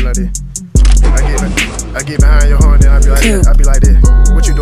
like this. I get behind your horn, then I be like this. I be like this. What you